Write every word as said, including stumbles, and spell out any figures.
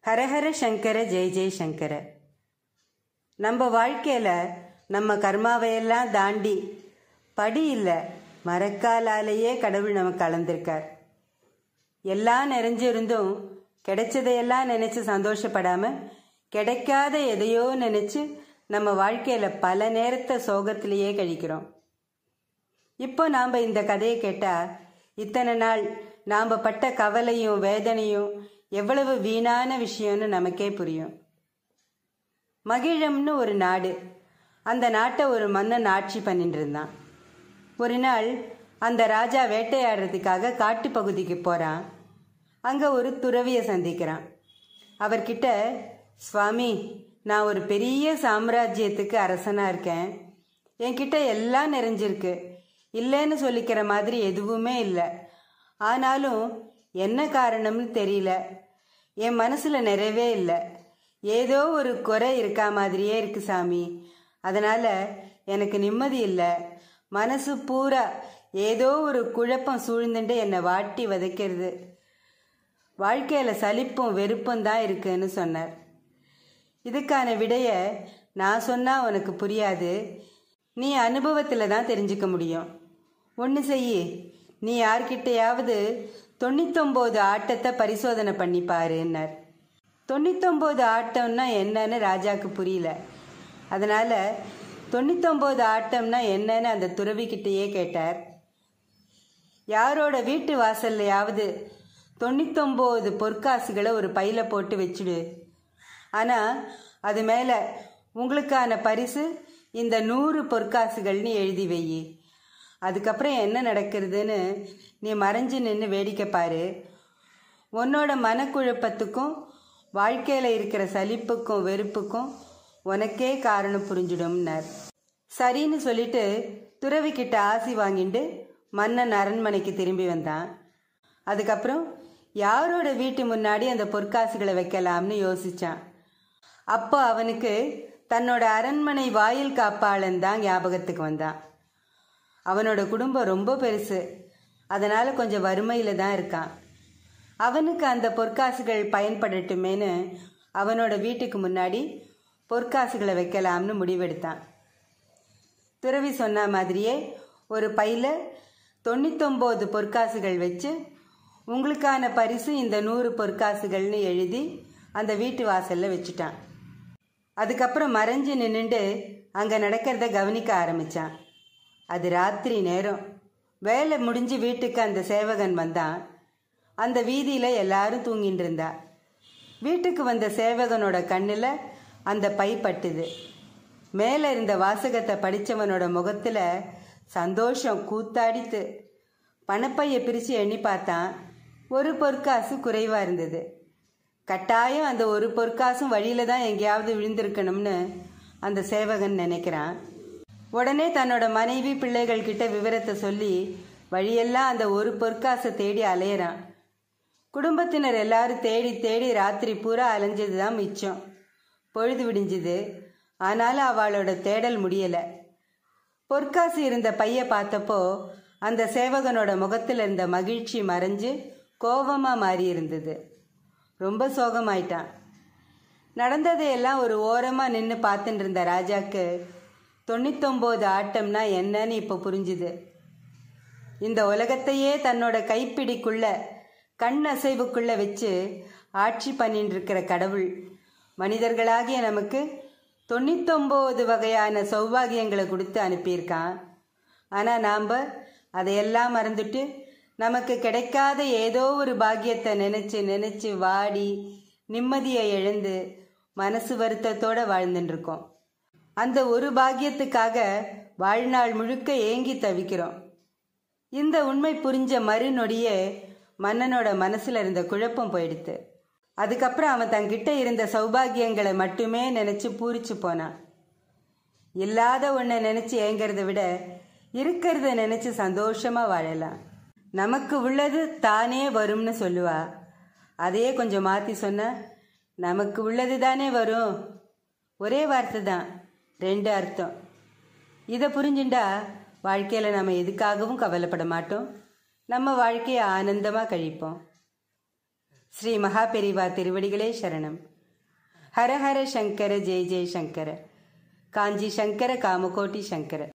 ஹரஹர சங்கர ஜெய ஜெய சங்கர. நம்ம வாழ்க்கையில் நம்ம கர்மாவையெல்லாம் தாண்டி படி இல்லை மரக்காலாலேயே கடவுள் நமக்கு கலந்திருக்கார். எல்லாம் நிறைஞ்சிருந்தும் கிடைச்சதையெல்லாம் நினச்சி சந்தோஷப்படாமல் கிடைக்காத எதையோ நினச்சி நம்ம வாழ்க்கையில் பல நேரத்தை சோகத்திலேயே கழிக்கிறோம். இப்போ நாம் இந்த கதையை கேட்டால் இத்தனை நாள் நாம் பட்ட கவலையும் வேதனையும் எவ்வளவு வீணான விஷயம்னு நமக்கே புரியும். மகிழம்னு ஒரு நாடு, அந்த நாட்டை ஒரு மன்னன் ஆட்சி பண்ணிட்டு இருந்தான். ஒரு நாள் அந்த ராஜா வேட்டையாடுறதுக்காக காட்டு பகுதிக்கு போகிறான். அங்கே ஒரு துறவியை சந்திக்கிறான். அவர்கிட்ட, சுவாமி, நான் ஒரு பெரிய சாம்ராஜ்யத்துக்கு அரசனாக இருக்கேன். என்கிட்ட எல்லாம் நிறைஞ்சிருக்கு, இல்லைன்னு சொல்லிக்கிற மாதிரி எதுவுமே இல்லை. ஆனாலும் என்ன காரணம்னு தெரியல, என் மனசில் நிறைவே இல்லை. ஏதோ ஒரு குறை இருக்கா மாதிரியே இருக்கு சாமி. அதனால் எனக்கு நிம்மதி இல்லை. மனசு பூரா ஏதோ ஒரு குழப்பம் சூழ்ந்துட்டு என்னை வாட்டி வதைக்கிறது. வாழ்க்கையில் சலிப்பும் வெறுப்பும் தான் இருக்குன்னு சொன்னார். இதுக்கான விடையை நான் சொன்னால் உனக்கு புரியாது, நீ அனுபவத்தில் தான் தெரிஞ்சுக்க முடியும். ஒன்று செய்யி, நீ யார்கிட்டையாவது தொண்ணூத்தொம்போது ஆட்டத்தை பரிசோதனை பண்ணிப்பாருன்னார். தொண்ணூத்தொம்போது ஆட்டம்னா என்னன்னு ராஜாவுக்கு புரியல. அதனால் தொண்ணூத்தொம்போது ஆட்டம்னா என்னன்னு அந்த துறவிக்கிட்டேயே கேட்டார். யாரோட வீட்டு வாசல்லையாவது தொண்ணூத்தொம்போது பொற்காசுகளை ஒரு பையில போட்டு வச்சுடு. ஆனால் அது மேலே உங்களுக்கான பரிசு இந்த நூறு பொற்காசுகள்னு எழுதி வை. அதுக்கப்புறம் என்ன நடக்கிறதுன்னு நீ மறைஞ்சு நின்று வேடிக்கை பாரு. உன்னோட மனக்குழப்பத்துக்கும் வாழ்க்கையில் இருக்கிற சலிப்புக்கும் வெறுப்புக்கும் உனக்கே காரணம் புரிஞ்சிடும்னார். சரின்னு சொல்லிட்டு துறவிக்கிட்ட ஆசி வாங்கிட்டு மன்னன் அரண்மனைக்கு திரும்பி வந்தான். அதுக்கப்புறம் யாரோட வீட்டு முன்னாடி அந்த பொற்காசுகளை வைக்கலாம்னு யோசித்தான். அப்போ அவனுக்கு தன்னோட அரண்மனை வாயில் காப்பாளன் தான் ஞாபகத்துக்கு வந்தான். அவனோட குடும்பம் ரொம்ப பெருசு, அதனால் கொஞ்சம் வறுமையில் தான் இருக்கான். அவனுக்கு அந்த பொற்காசுகள் பயன்படட்டுமேனு அவனோட வீட்டுக்கு முன்னாடி பொற்காசுகளை வைக்கலாம்னு முடிவெடுத்தான். துறவி சொன்ன மாதிரியே ஒரு பையில் தொண்ணூத்தொம்போது பொற்காசுகள் வச்சு உங்களுக்கான பரிசு இந்த நூறு பொற்காசுகள்னு எழுதி அந்த வீட்டு வாசலில் வச்சுட்டான். அதுக்கப்புறம் மறைஞ்சு நின்றுண்டு அங்கே நடக்கிறத கவனிக்க ஆரம்பித்தான். அது ராத்திரி நேரம். வேலை முடிஞ்சு வீட்டுக்கு அந்த சேவகன் வந்தான். அந்த வீதியில் எல்லாரும் தூங்கிட்டு இருந்தா. வீட்டுக்கு வந்த சேவகனோட கண்ணில் அந்த பை பட்டுது. மேலே இருந்த வாசகத்தை படித்தவனோட முகத்தில் சந்தோஷம் கூத்தாடித்து. பணப்பையை பிரித்து எண்ணி பார்த்தான். ஒரு பொற்காசு குறைவாக இருந்தது. கட்டாயம் அந்த ஒரு பொற்காசும் வழியில் தான் எங்கேயாவது விழுந்திருக்கணும்னு அந்த சேவகன் நினைக்கிறான். உடனே தன்னோட மனைவி பிள்ளைகள் கிட்ட விவரத்தை சொல்லி வழியெல்லாம் அந்த ஒரு பொற்காசை தேடி அலையிறான். குடும்பத்தினர் எல்லாரும் தேடி தேடி ராத்திரி பூரா அலைஞ்சது தான் மிச்சம். பொழுது விடிஞ்சுது, ஆனாலும் அவளோட தேடல் முடியலை. பொற்காசு இருந்த பைய பார்த்தப்போ அந்த சேவகனோட முகத்தில் இருந்த மகிழ்ச்சி மறைஞ்சு கோபமாக மாறி இருந்தது. ரொம்ப சோகமாயிட்டான். நடந்ததையெல்லாம் ஒரு ஓரமாக நின்று பார்த்துட்டு இருந்த ராஜாக்கு தொண்ணூத்தொம்போது ஆட்டம்னா என்னன்னு இப்போ புரிஞ்சுது. இந்த உலகத்தையே தன்னோட கைப்பிடிக்குள்ள கண் அசைவுக்குள்ள வச்சு ஆட்சி பண்ணிட்டு இருக்கிற கடவுள் மனிதர்களாகிய நமக்கு தொண்ணூத்தொம்போது வகையான சௌபாகியங்களை கொடுத்து அனுப்பியிருக்கான். ஆனால் நாம் அதையெல்லாம் மறந்துட்டு நமக்கு கிடைக்காத ஏதோ ஒரு பாக்கியத்தை நினச்சி நினச்சி வாடி நிம்மதியை இழந்து மனசு வருத்தத்தோடு வாழ்ந்துட்டுருக்கோம். அந்த ஒரு பாக்கியத்துக்காக வாழ்நாள் முழுக்க ஏங்கி தவிக்கிறோம். இந்த உண்மை புரிஞ்ச மறுநொடியே மன்னனோட மனசில் இருந்த குழப்பம் போயிடுத்து. அதுக்கப்புறம் அவன் தங்கிட்ட இருந்த சௌபாகியங்களை மட்டுமே நினச்சி பூரிச்சு போனான். இல்லாத ஒன்றை நினச்சி ஏங்கிறத விட இருக்கிறத நினச்சி சந்தோஷமாக வாழலாம். நமக்கு உள்ளது தானே வரும்னு சொல்லுவா. அதையே கொஞ்சம் மாற்றி சொன்ன, நமக்கு உள்ளது தானே வரும். ஒரே வார்த்தை தான், ரெண்டு அர்த்தம். இதை புரிஞ்சுண்டா வாழ்க்கையில் நம்ம எதுக்காகவும் கவலைப்பட மாட்டோம். நம்ம வாழ்க்கையை ஆனந்தமாக கழிப்போம். ஸ்ரீ மகாபெரிவா திருவடிகளே சரணம். ஹர ஹர சங்கர ஜெய ஜெய சங்கர. காஞ்சி சங்கர காமகோட்டி சங்கர.